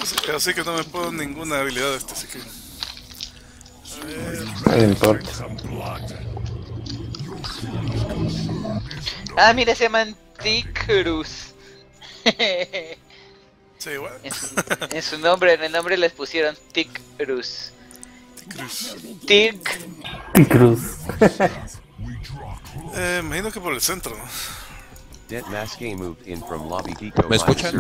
Así que no me puedo ninguna habilidad de este, así que... No importa. Ah, mira, se llaman Ticrus. Sí, igual. En su nombre, en el nombre les pusieron Ticrus. Cruz. Tic. Cruz. Me imagino que por el centro, ¿no? ¿Me escuchan?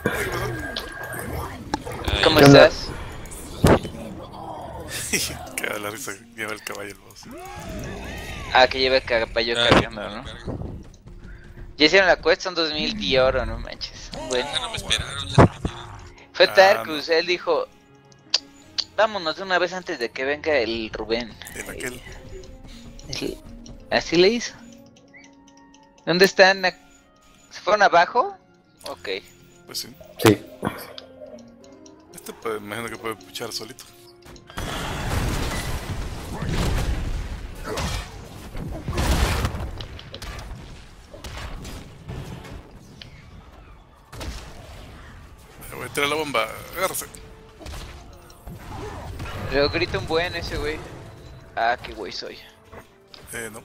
¿Cómo ¿Qué onda? estás? Que da la risa que lleva el caballo el boss. Ah, que lleva el caballo cargando, ¿no? Ya hicieron la quest, son 2000 de oro, no manches. Bueno. No me esperaron, ya se metieron. Fue Tarkus, él dijo, vámonos de una vez antes de que venga el Rubén. En aquel... Así le hizo. ¿Dónde están? ¿Se fueron abajo? Ok. Pues sí. Sí. Este pues, me imagino que puede puchar solito. Voy a tirar la bomba, agárrese. Luego grita un buen ese güey. Ah, qué güey soy. No.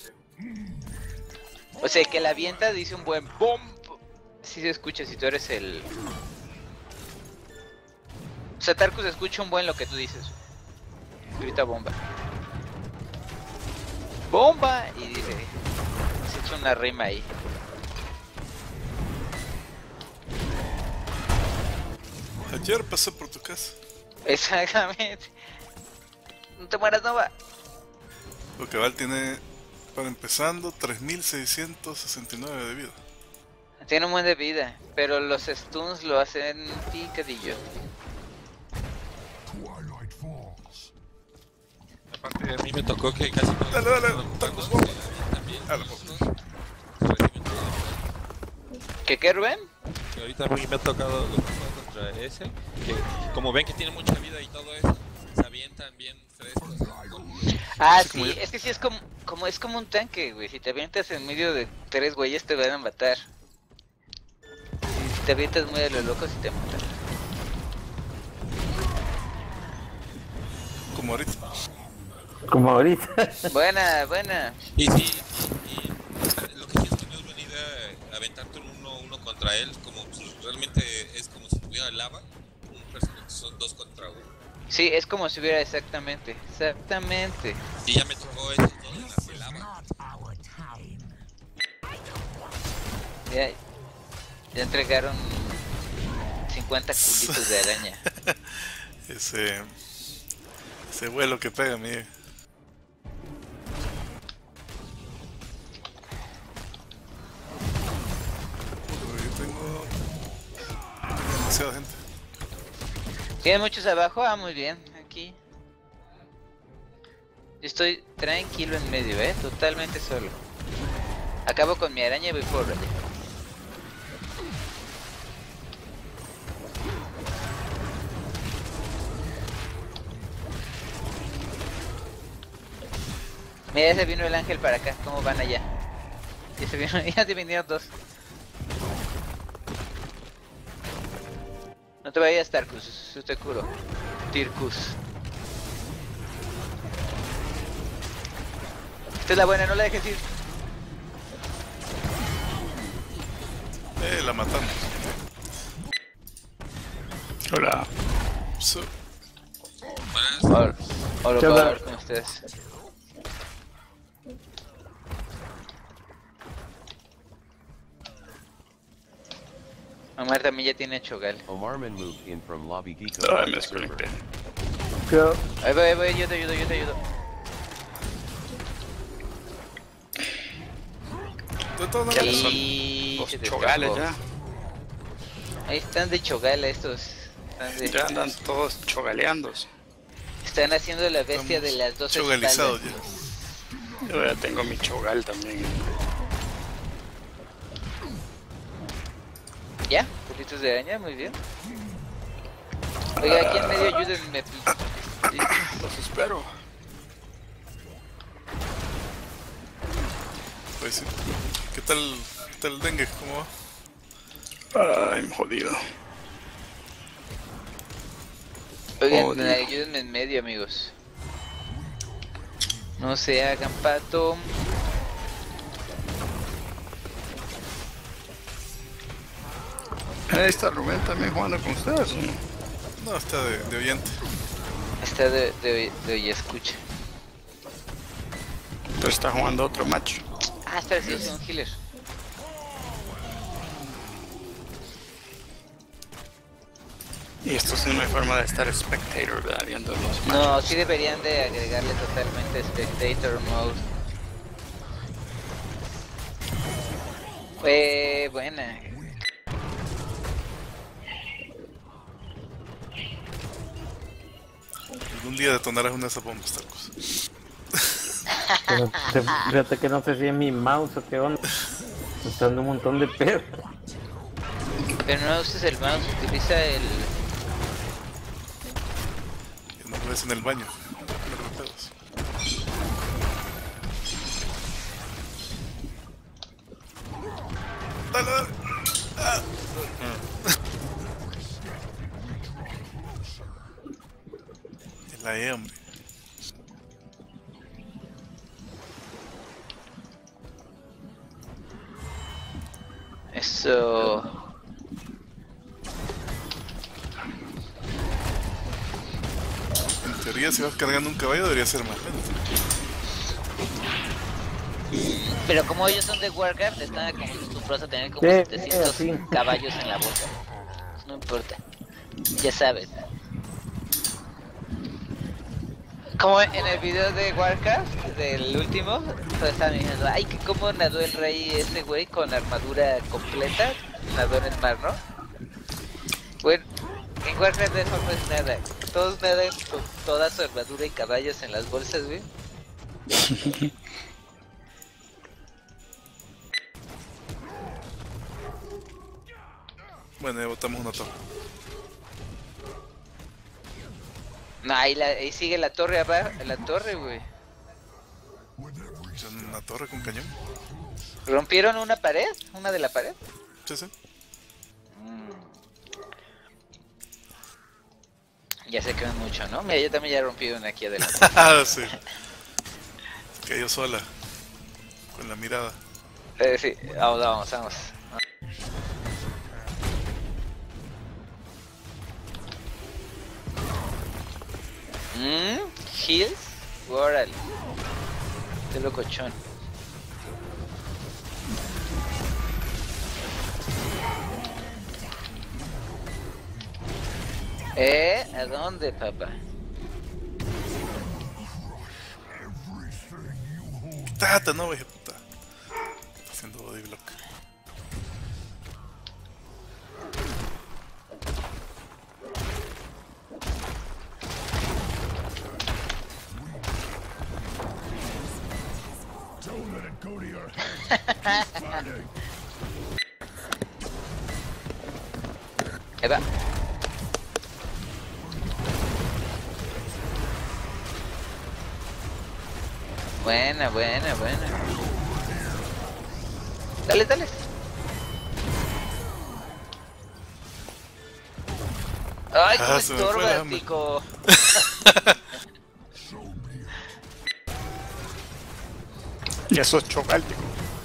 O sea, que la avienta dice un buen BOM. Sí se escucha si tú eres el... O sea, Tarkus escucha un buen lo que tú dices. Grita bomba. ¡Bomba! Y dice... Se echa una rima ahí. Ayer pasé por tu casa. Exactamente. No te mueras, Nova. Porque Val tiene, para empezando, 3669 de vida. Tiene un buen de vida, pero los stuns lo hacen picadillo. Aparte, a mí me tocó que casi no. Dale, dale, Tarkus Tarkus, también. dale, Reciben todo. ¿Qué, Rubén? Que ahorita a mí me ha tocado contra ese. Que como ven que tiene mucha vida y todo eso, se avientan bien frescos. Ah, Sí, como sí, yo. es que sí es como un tanque, güey. Si te avientas en medio de 3 güeyes te van a matar. Y si te avientas muy a lo loco, sí te matan. Como ahorita. Como ahorita. Buena, buena. Y sí, lo que sí es que no es buena idea aventarte uno contra él, como pues, realmente es como si tuviera lava, un personaje son 2 contra 1. Sí, es como si hubiera exactamente. Y ya me tocó esos 2 en las de lava. Ya, ya entregaron 50 culitos de araña. Ese vuelo que pega, mire. Yo tengo demasiada gente. ¿Tienen muchos abajo? Ah, muy bien. Aquí. Yo estoy tranquilo en medio, totalmente solo. Acabo con mi araña y voy por allá. Mira, ya se vino el ángel para acá. ¿Cómo van allá? Ya se vino, ya se vinieron 2. No te vayas, Tarkus, yo te curo. Tirkus. Esta es la buena, no la dejes ir. La matamos. Hola. Hola, ¿Qué onda? Pablo, ¿cómo estás? Omar también ya tiene chogal. Ay, me desconecté. Yo, Ahí voy, yo te ayudo. De todas Ya maneras, son Y... los se te chogales escapó. ya. Ahí están de chogal estos. Ya andan todos chogaleando. Están haciendo la bestia estamos de las 12 chogalizados espaldas. ya. Yo ya tengo mi chogal también. ¿Ya? ¿Culitos de araña? Muy bien. Oiga, aquí en medio ayúdenme. Los espero. Pues sí. ¿Qué tal el dengue? ¿Cómo va? Ay, jodido. Oigan, Joder. ayúdenme en medio, amigos. No se hagan pato. Ahí está Rubén también jugando con ustedes, ¿no? No, está de oyente. Está de oye, escucha. Pero está jugando otro match. Ah, espera, sí, es un healer. Y esto sí no hay forma de estar spectator, ¿verdad? Viendo los matches. No, sí deberían de agregarle totalmente Spectator Mode. Buena. Algún día detonarás una de esas bombas, Tarcos. Fíjate que no sé si es mi mouse o qué onda. Me está dando un montón de pedo. Pero no uses el mouse, utiliza el... Que no lo ves en el baño. No me pedos. Dale, dale. Ah. Es la E, hombre. Eso... En teoría, si vas cargando un caballo, debería ser más lento. Pero como ellos son de Warcraft, están como acostumbrados a tener como Sí, 700 sí. caballos en la boca. No importa. Ya sabes. Como en el video de Warcraft, del último, pues estaban diciendo, ay, que cómo nadó el rey ese güey con armadura completa, nadó en el mar, ¿no? Bueno, en Warcraft eso no es nada. Todos nadan con toda su armadura y caballos en las bolsas, güey. Bueno, ya botamos una torre. No, ahí sigue la torre abajo, la torre, güey. Una torre con cañón. ¿Rompieron una pared? ¿Una de la pared? Sí, sí. Ya se quedan mucho, ¿no? Mira, yo también ya rompí una aquí adelante. Ah, sí. Cayó sola. Con la mirada. Sí, vamos. Hills, órale. Qué locochón. ¿A dónde, papá? Tata, no, hija puta. Está haciendo body block. Ahí va. Buena. Dale. Ay, cómo Se me fue el estorba, hambre. tico. Y eso es chocáltico.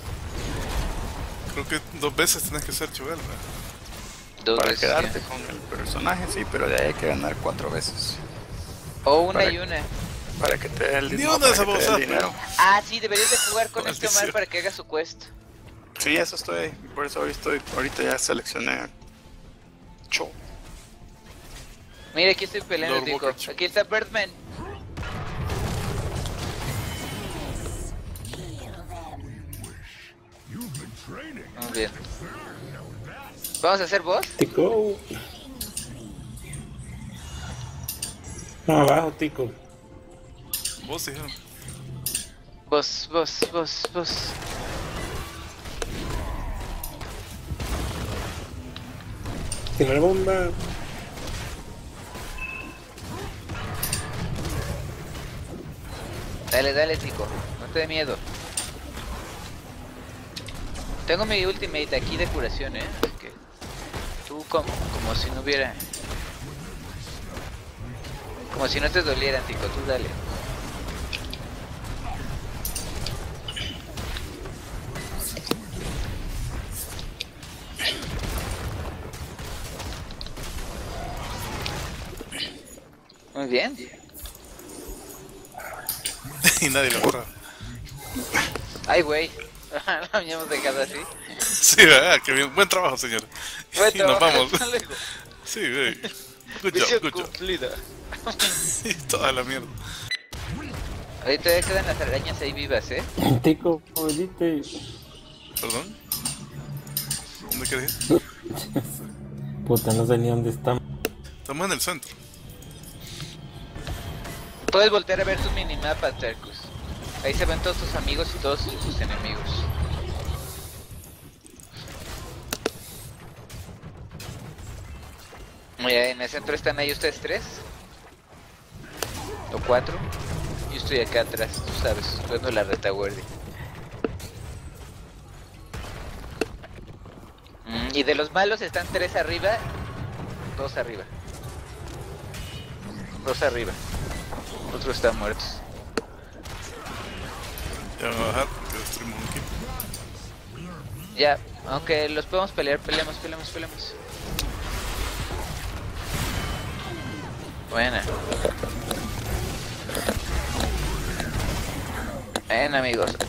Creo que 2 veces tenés que ser chogal, ¿verdad? Dos Para veces, quedarte sí. con el personaje, sí, pero de ahí hay que ganar 4 veces. O una para- y una. Para que te dé el Ni dinero. una de Para que esas te dé el babosadas, dinero. Ah, sí, deberías de jugar con este Maldición. Omar para que haga su quest. Sí, eso estoy. Por eso hoy estoy. Ahorita ya seleccioné. Cho. Mira, aquí estoy peleando, Lord tico. Walker, chico. Aquí está Birdman. Muy bien. ¿Vamos a hacer boss? Tico. No, abajo, Tico. Vos, hija. Boss. Tiene bomba. Dale, tico. No te dé miedo. Tengo mi ultimate aquí de curación, así que tú como si no hubiera. Como si no te doliera, Tico, tú dale. Muy bien. Y nadie lo borra. Ay, güey. Lo habíamos dejado así. Sí, ¿verdad? Qué bien. Buen trabajo, señor. Y nos vamos. Sí, güey. Good job, good job. Cumplida. Y toda la mierda. Ahorita todavía quedan las arañas ahí vivas, ¿eh? Tico, oíste. ¿Perdón? ¿Dónde querés ir? Puta, no sé ni dónde estamos. Estamos en el centro. Puedes voltear a ver tu minimapa, Tercus. Ahí se ven todos tus amigos y todos tus enemigos. Mira, en el centro están ahí ustedes 3 o 4. Yo estoy acá atrás, tú sabes, jugando la retaguardia. Y de los malos están 3 arriba, 2 arriba. 2 arriba. Otros están muertos. Ya van a bajar porque destruimos un equipo. Ya, aunque los podemos pelear, peleamos. Buena. Ven, amigos.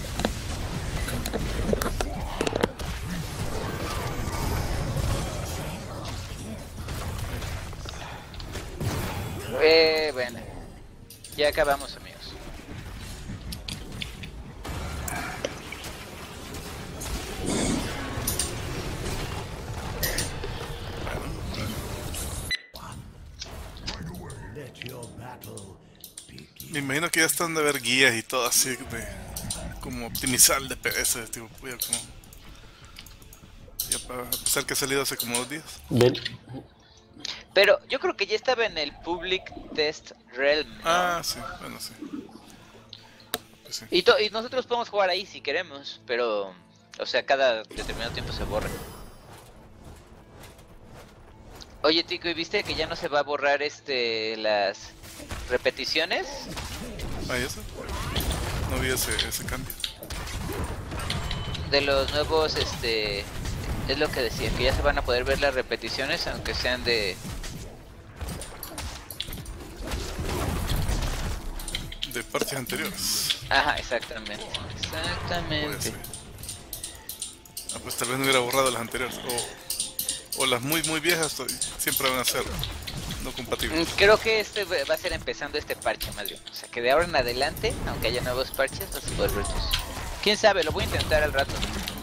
Bueno. Ya acabamos, amigos. Me imagino que ya están de ver guías y todo así de como optimizar el DPS, tipo, ya como ya para a pesar que ha salido hace como 2 días. Ven. Pero yo creo que ya estaba en el Public Test Realm, ¿no? Ah, sí, bueno, sí. Pues sí. Y nosotros podemos jugar ahí si queremos, pero... O sea, cada determinado tiempo se borra. Oye, Tico, ¿y viste que ya no se va a borrar las repeticiones? Ah, ¿y eso? No vi ese cambio. De los nuevos, es lo que decía, que ya se van a poder ver las repeticiones, aunque sean de... De partes anteriores. Ajá, exactamente. Puede ser. Ah, pues tal vez no hubiera borrado las anteriores. O las muy viejas siempre van a ser no compatibles. Creo que va a ser empezando este parche más bien. O sea, que de ahora en adelante, aunque haya nuevos parches, no se puede ver. Quién sabe, lo voy a intentar al rato.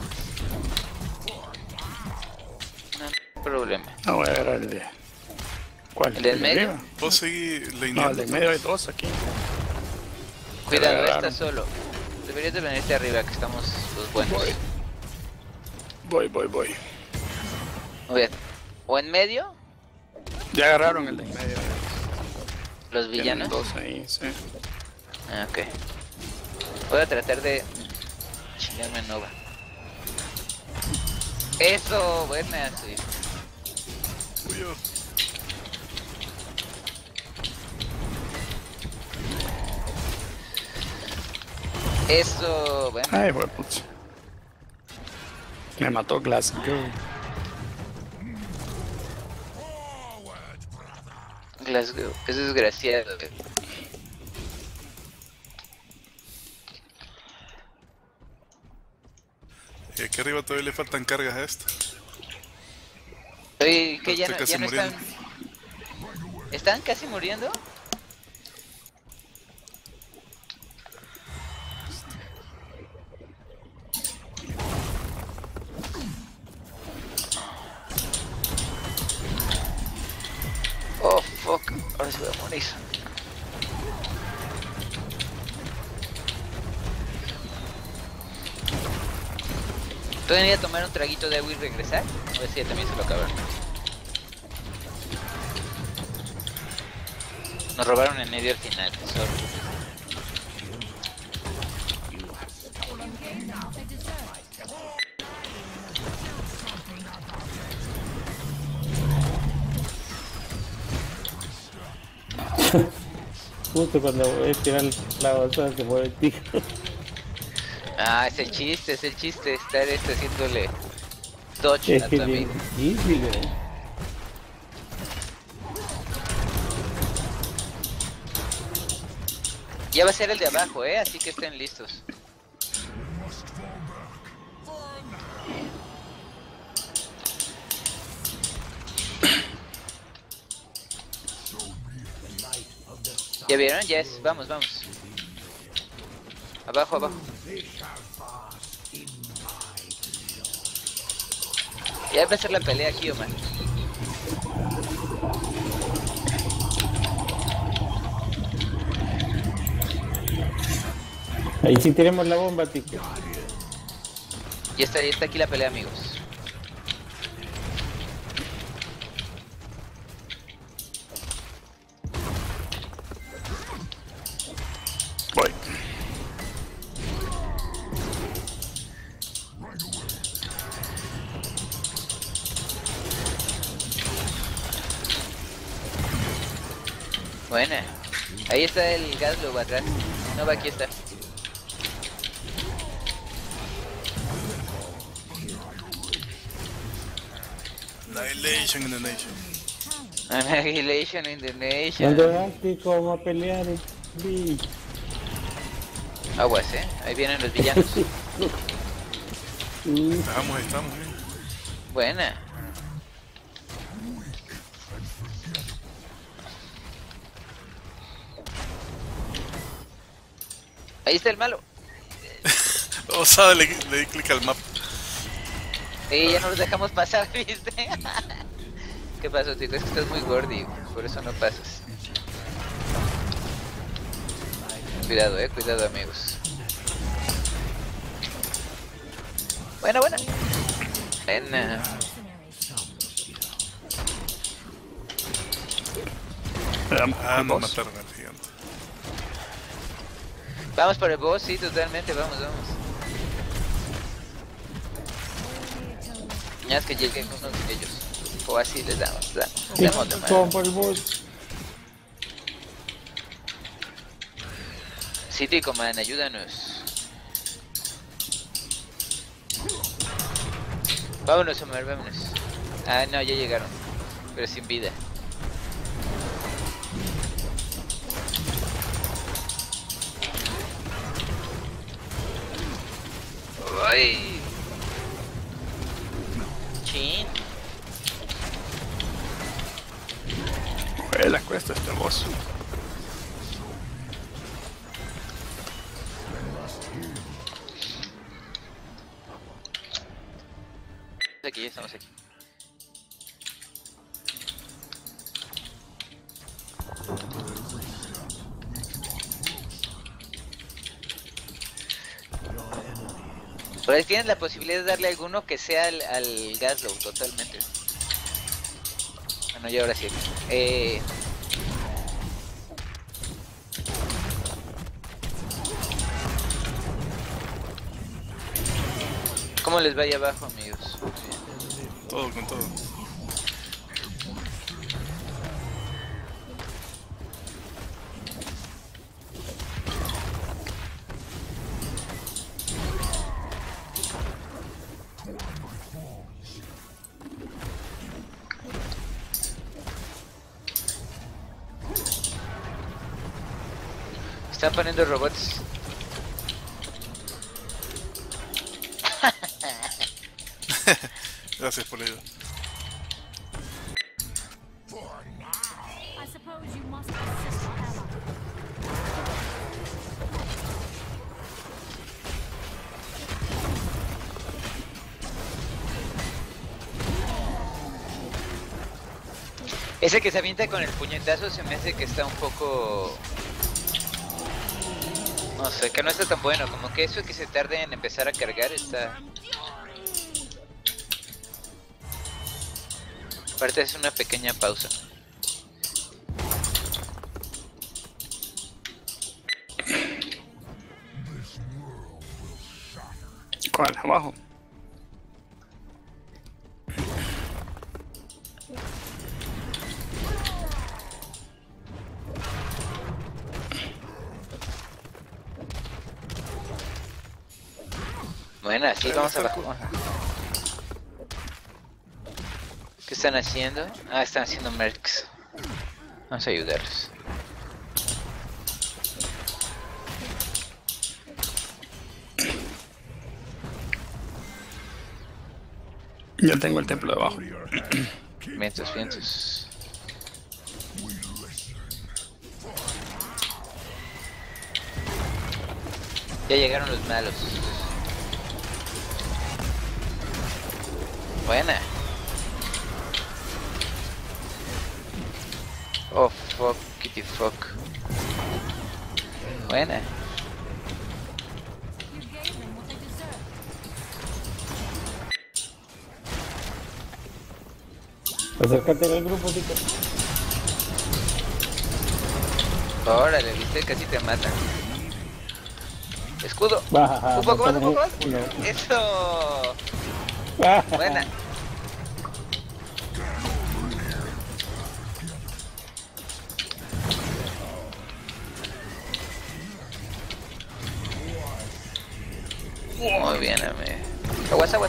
No hay problema. No, voy a agarrar el de... ¿Cuál? ¿El del medio? arriba? Vos seguí No, el lineando. de medio hay 2 aquí. Cuidado, agarraron. está solo. Deberías de venirte arriba, que estamos los buenos. Voy. Muy bien. ¿O en medio? Ya agarraron el de medio. Los Tienen villanos. 2 ahí, sí. Ah, ok. Voy a tratar de chingarme Nova. Eso, buena, sí. Uy, yo. Eso, bueno. Ay, güey, putz. Me mató Glasgow. Glasgow, es desgraciado. Y aquí arriba todavía le faltan cargas a esto. Oye, que ya Estoy no, casi ya no muriendo. ¿Están casi muriendo? Oh, fuck. Ahora se va a morir. ¿Pueden ir a tomar un traguito de agua y regresar? A ver si ya también se lo acabaron. Nos robaron en medio al final, sorry. Justo cuando voy a tirar la basura se mueve el tío. Ah, es el chiste, estar haciéndole dodge Es a que tu es bien amigo. difícil, Ya va a ser el de abajo, así que estén listos. ¿Ya vieron? Yes, vamos. Abajo. Ya va a empezar la pelea aquí, Omar. Ahí sí tenemos la bomba, tío. Ya está aquí la pelea, amigos. Voy. Buena. Ahí está el Gaslow atrás. No, va, aquí está. Annihilation in the Nation. Annihilation in the Nation. ¿Dónde vas, tío? Vamos a pelear, sí. Aguas, ahí vienen los villanos. Estamos bien. Buena. Ahí está el malo. Osada le di clic al mapa. Y ya no los dejamos pasar, ¿viste? ¿Qué pasó, tío? Es que estás muy gordi, por eso no pasas. Cuidado, cuidado, amigos. Buena. Buena. No mataron al gigante. Vamos por el boss, sí, totalmente, vamos. Ya es que lleguen unos de ellos. O así les damos de madre. Vamos por el boss. Sí, Tico, man, ayúdanos. Vámonos, Omar, vámonos. Ah, no, ya llegaron. Pero sin vida. ¡Ay! Chin. La cuesta este boss. Aquí, ya estamos aquí. Por ahí tienes la posibilidad de darle alguno que sea al Gaslow, totalmente. Bueno, y ahora sí. ¿Cómo les va ahí abajo, amigos? Todo con todo. Están poniendo robots. Gracias por la ayuda. I suppose you must assist our ally. Ese que se avienta con el puñetazo se me hace que está un poco... No sé, que no está tan bueno. Como que eso que se tarde en empezar a cargar está... Aparte es una pequeña pausa. ¿Cuál? Abajo. Bueno, así vamos abajo. ¿Qué están haciendo? Ah, están haciendo mercs. Vamos a ayudarlos. Yo tengo el templo debajo. Vientos, vientos. Ya llegaron los malos. Buena. Oh fuck, kitty fuck. Buena. You gave them what they deserve. Acércate al grupo, Tito. Órale, viste, casi te matan. Escudo. Baja, Un poco más, un poco más. no. Eso. Buena. Muy bien, amigo. Aguas, aguas.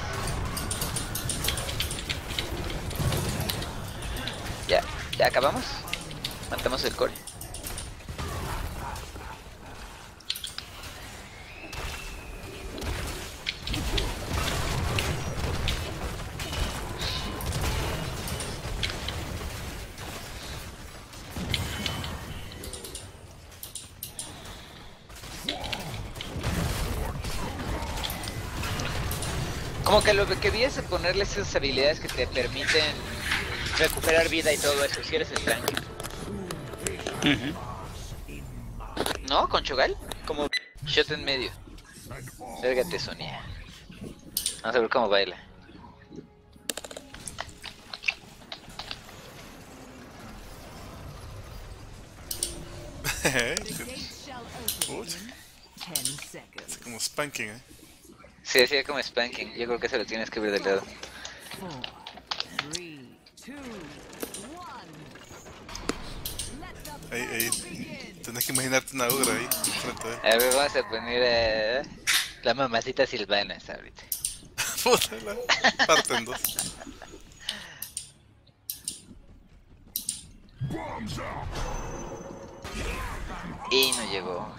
Ya acabamos. Matamos el core. Como que lo que vi es ponerle esas habilidades que te permiten recuperar vida y todo eso, si eres el tanque. ¿No? ¿Con Cho'Gall? Como shot en medio. Lárgate, Sonia. Vamos a ver cómo baila. Uy, es como spanking, Sí, así como spanking. Yo creo que se lo tienes que ver del lado. Ahí, tenés que imaginarte una obra ahí, frente a él. A ver, vamos a poner la mamacita Silvanas ahorita. Puta, la parte en dos. Y no llegó.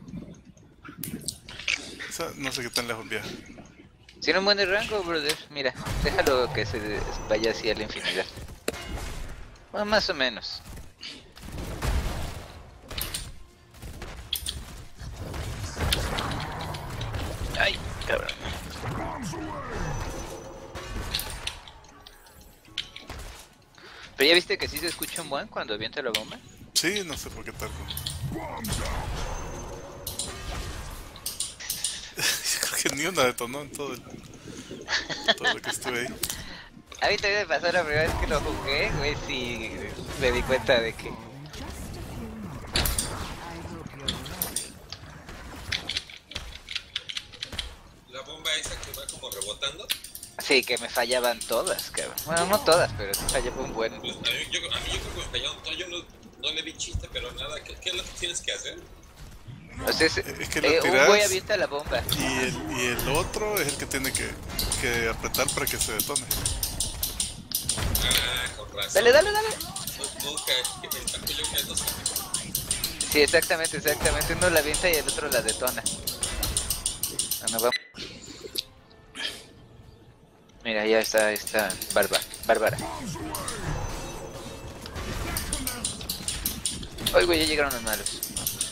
Esa, no sé qué tan lejos viaja. Tiene un buen rango, brother. Mira, déjalo que se vaya así a la infinidad. Bueno, más o menos. Ay, cabrón. Pero ya viste que sí se escucha un buen cuando avienta la bomba. Sí, no sé por qué tarde. Yo creo que ni una detonó en todo lo que estuve ahí. A mí también me pasó la primera vez que lo jugué, güey, sí me di cuenta de que... La bomba esa que va como rebotando. Sí, que me fallaban todas, cabrón. Bueno, no todas, pero sí fallaba un buen... Pues a mí yo creo que me fallaron todas. Yo no le vi chiste, pero nada. ¿Qué es lo que tienes que hacer? O sea, Es que lo un tirás güey avienta la bomba. y el otro es el que tiene que apretar para que se detone. Ah, con razón. Dale, dale, dale. Nunca, el tanque yo que no sabe. Sí, exactamente. Uno la avienta y el otro la detona. Bueno, vamos. Mira, ya está Bárbara. Ay, güey, ya llegaron los malos.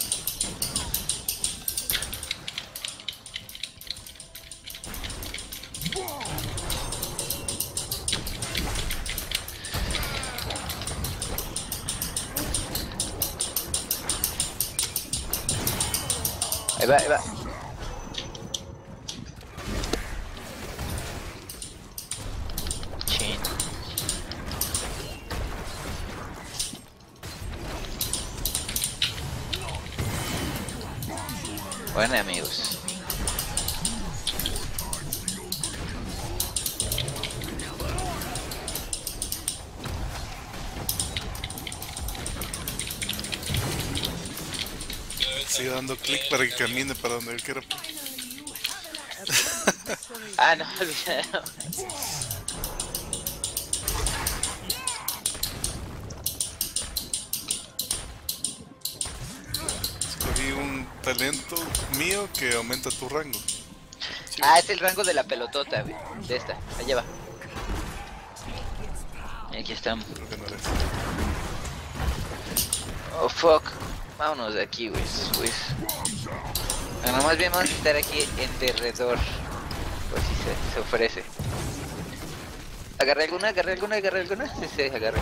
Ahí va. Chin. Bueno, amigos. Sigue dando clic para que camine para donde él quiera. Ah, no, olvidado. Escogí un talento mío que aumenta tu rango. Ah, es el rango de la pelotota, güey. De esta, allá va. Aquí estamos. Creo que no eres. Oh, fuck. Vámonos de aquí, güey. Bueno, más bien vamos a estar aquí en derredor. Por si se ofrece. ¿Agarré alguna? Sí, sí, agarré.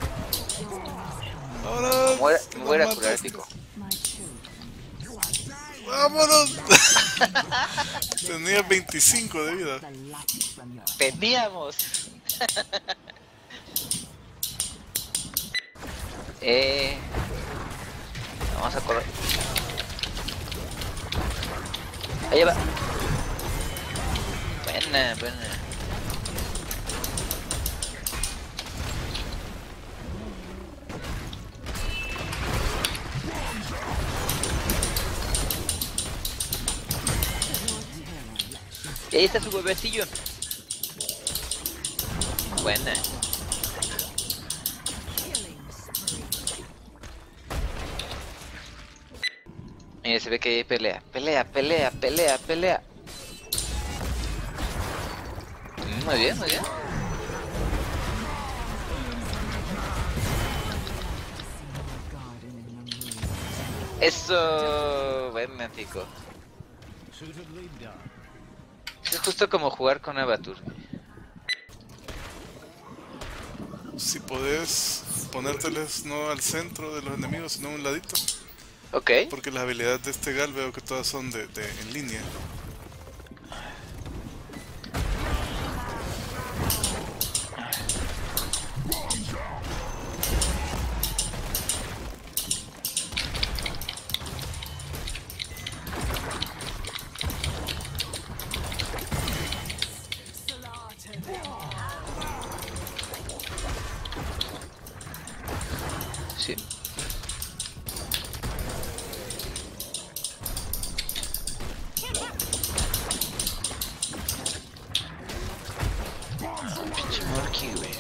¡Vámonos! Me voy a ir a curar, pico. ¡Vámonos! Tenía 25 de vida. Teníamos. Vamos a correr. Ahí va. Buena. Y ahí está su huevecillo. Buena. Mira, se ve que hay pelea. Muy bien. Eso, buena, pico. Es justo como jugar con Avatur. Si podés ponérteles no al centro de los enemigos, sino a un ladito. Ok. Porque las habilidades de este Gal veo que todas son en línea. Sí. Pinche Morky, güey.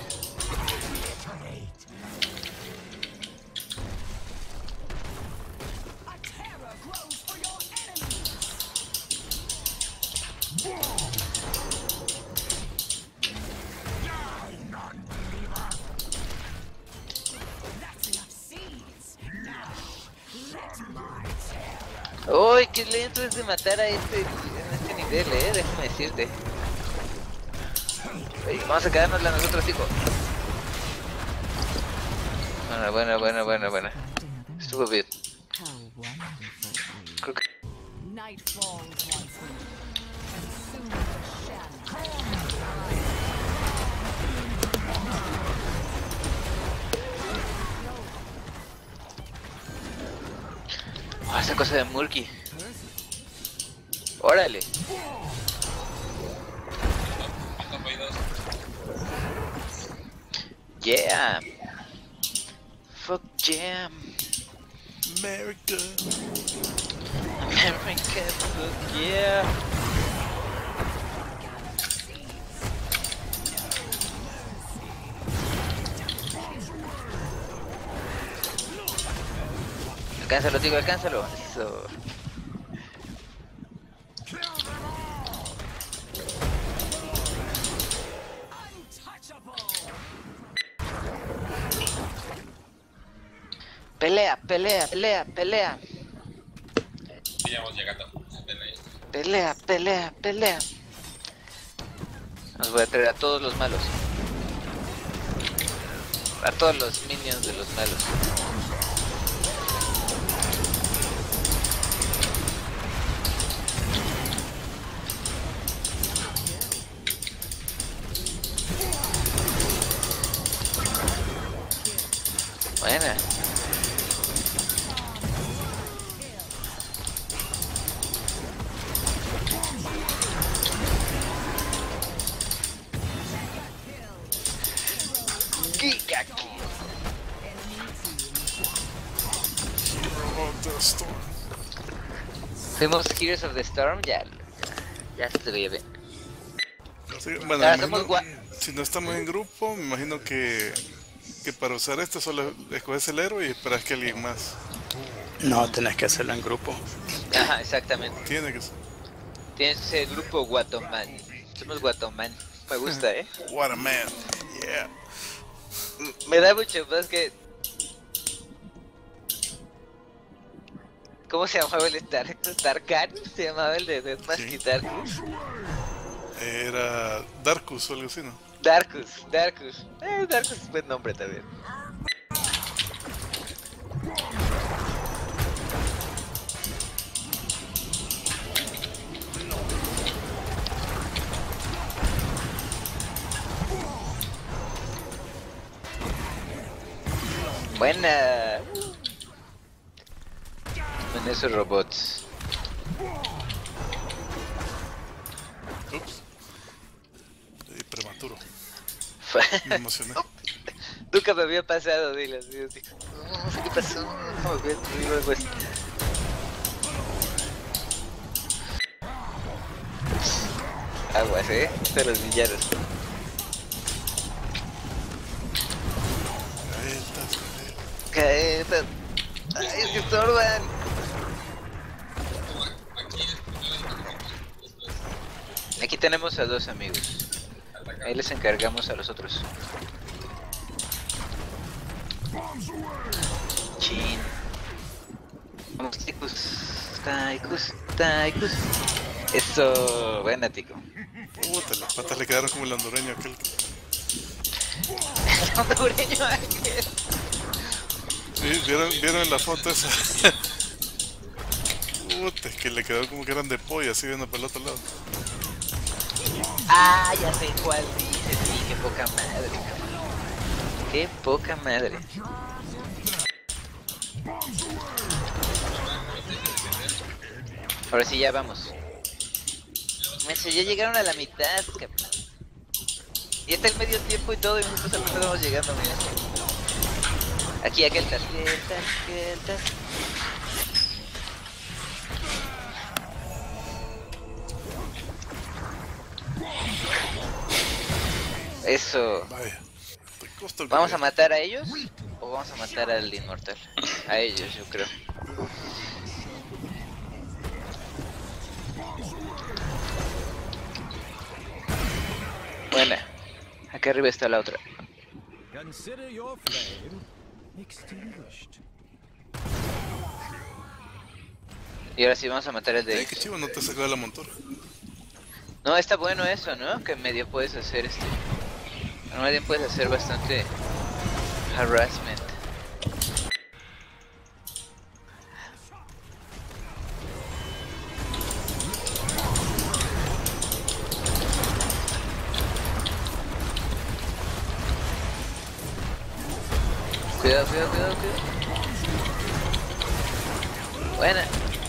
Uy, qué lento es de matar a este en este nivel, déjame decirte. Uy, vamos a quedárnosla nosotros, chicos. Buena. Estuvo bien. Creo que... Oh, esa cosa de Murky. Órale. Yeah. Fuck yeah. America. Fuck yeah. Alcánzalo, tío, alcánzalo. Eso. Pelea. Ya vamos llegando. Pelea. Nos voy a traer a todos los malos. A todos los minions de los malos. Buena. Giga kill. Hero of the Storm. Fuimos Heroes of the Storm, ya. Ya se te veía bien. Así, bueno, Ah, me somos imagino, si no estamos en grupo, me imagino que para usar este solo escoges el héroe y esperas que alguien más No, tenés que hacerlo en grupo. Ajá, exactamente. tiene que ser. Tienes ese grupo Guatomán. Somos Guatomán. Me gusta, What a man. Yeah. Me da mucho más que... ¿Cómo se llamaba el Tarkan? ¿Se llamaba el de Deathmatch Sí. y Darkus? Era Darkus o algo así, ¿no? Darkus. Darkus es buen nombre también. Buena. Con esos robots. Ups. Prematuro. Me emocioné. Nunca me había pasado, dile. No sé qué pasó. No me acuerdo, pues. Aguas, de los villanos. Caetas. Ay, es que estorban. Aquí tenemos a dos amigos. Ahí les encargamos a los otros. Chin. Vamos, ticus. Taikus. Eso, buena, tico. Puta, las patas le quedaron como el hondureño aquel. Hondureño aquel. Sí, ¿vieron la foto esa? Puta, es que le quedó como que eran de pollo, así viendo para el otro lado. Ah, ya sé cuál dice, sí, qué poca madre. Qué poca madre. Ahora sí, ya vamos. Ya llegaron a la mitad, cabrón. Y está el medio tiempo y todo, y nosotros apenas estamos llegando, mira. Aquí, aqueltas. Eso. Vaya. Te costó el ¿Vamos a video. matar a ellos? ¿O vamos a matar al inmortal? A ellos, yo creo. Buena. Acá arriba está la otra. Consider your flame extinguished. Y ahora sí vamos a matar al de Qué ellos. chivo, no te sacó de la montura. No, está bueno eso, ¿no? Que medio puedes hacer medio puedes hacer bastante harassment. Cuidado. Buena.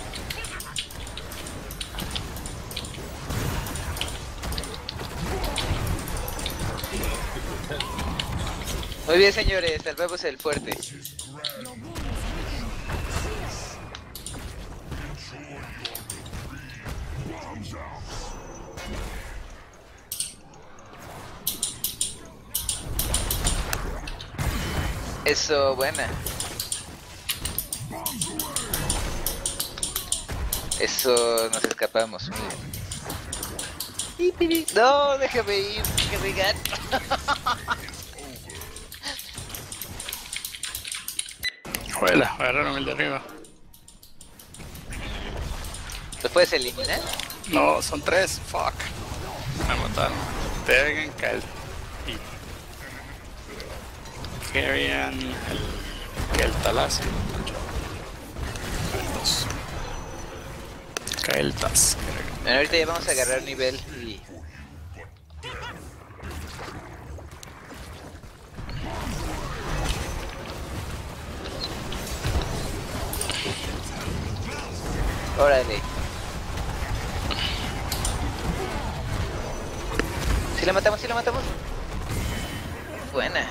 Muy bien, señores, salvemos el fuerte. Eso, buena. Eso, nos escapamos. Muy bien. No, déjame ir, déjame ganar. Juela, agarraron el de arriba. ¿Lo puedes eliminar? No, son tres. Fuck. Me mataron. Tegen, Kael y Carrion, el Talas. Kael'thas. Bueno, ahorita ya vamos a agarrar nivel y... Órale. Si la matamos, Buena.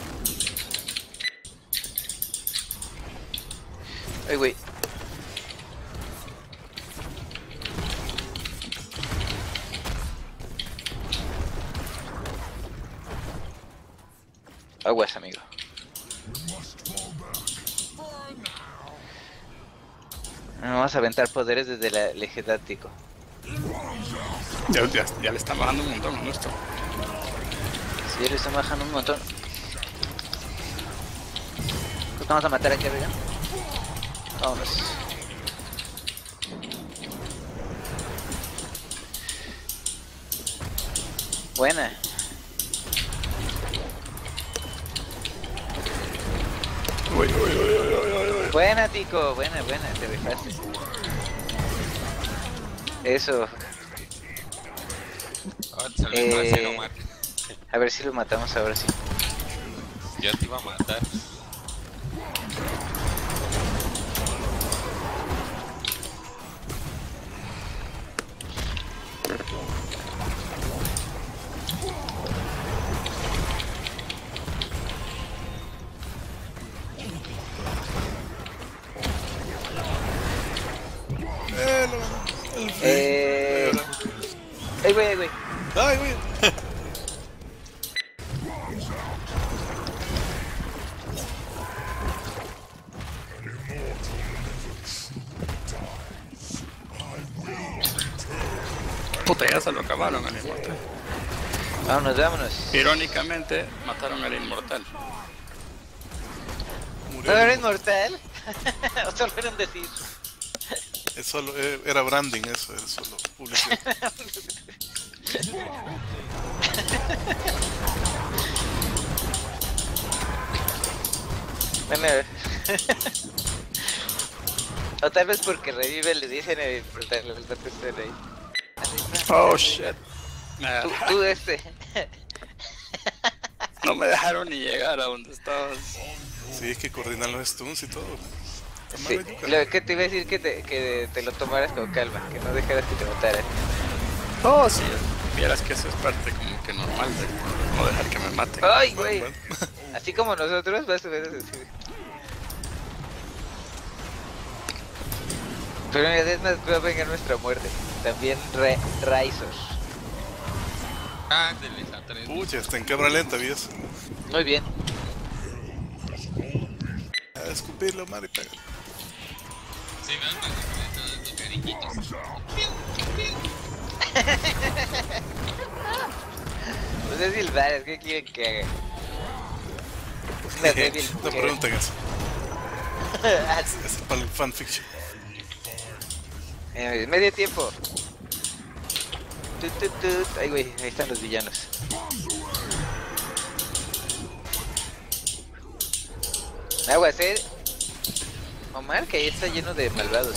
Ay, güey. Aguas, amigo. Vamos a aventar poderes desde el eje táctico. Ya le están bajando un montón a nuestro. Sí, le están bajando un montón. Pues vamos a matar aquí arriba. Vámonos. Buena. Uy, uy, uy, uy, uy, uy. Buena, Tico. Buena, te rifaste. Eso. Omar. A ver si lo matamos ahora sí. Ya te iba a matar. Ay, güey. Ay, güey. Puta, ya se lo acabaron al inmortal. Vámonos. Irónicamente, mataron al inmortal. ¿No era inmortal? ¿O solo era un decir? Es solo, era branding, eso, es solo publicidad. Bueno, o tal vez porque revive le dicen el inmortal, los datos están ahí. Oh shit. Tú No me dejaron ni llegar a donde estabas. Sí, es que coordinan los stuns y todo. Está Sí, mal educado. lo que te iba a decir que te lo tomaras con calma, que no dejaras que te mataran. Oh, sí. Vieras que eso es parte como que normal de no dejar que me maten. ¡Ay, güey! Bueno. Así como nosotros, más o menos así. Pero mira, es más, va a vengar nuestra muerte. También Raizos. Ándale, la 3. Pucha, está en cámara lenta, ¿vías? Muy bien. A escupirlo, madre, pega. Sí, vean los cariñitos. Pues es silbar, ¿qué quieren que haga? Es una débil No mujer. pregunten eso. Ah, Es para el fanfiction. medio tiempo. Tut. Ay, güey, ahí están los villanos. Aguas, Omar, que ahí está lleno de malvados.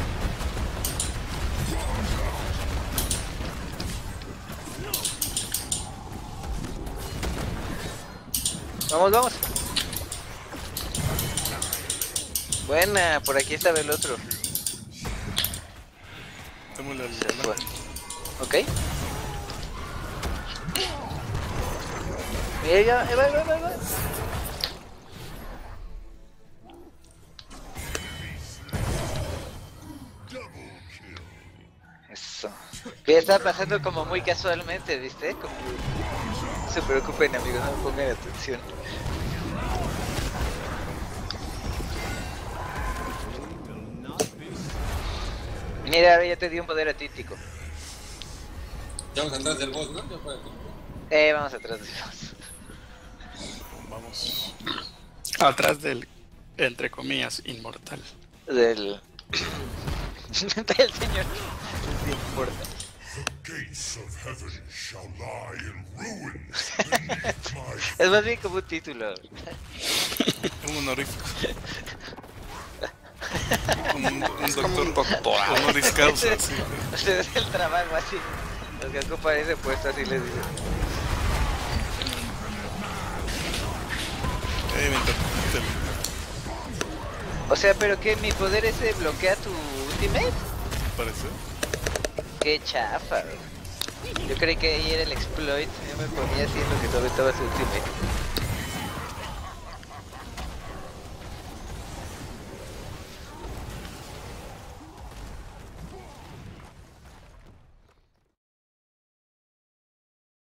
Vamos. Buena, por aquí estaba el otro. Démosle al Se fue. Ok. Mira, ya, va. Eso. Que está pasando como muy casualmente, ¿viste? Como... No se preocupen, amigos, no me pongan atención. Mira, ahora ya te di un poder atípico. Estamos atrás del boss, ¿no? Ya para que... Vamos atrás de vos. Vamos. Atrás del, entre comillas, inmortal. Del señor. No importa. Es más bien como un título. Un honorífico. Un Como un doctor. doctorado. Honoris causa, sí. Es el trabajo así. Los que ocupan ese puesto así les digo. Me interrumpiste. O sea, pero que mi poder ese bloquea tu ultimate. Parece. Qué chafa, güey. Yo creí que ahí era el exploit. Yo me ponía así en lo que tú aventabas su ultimate.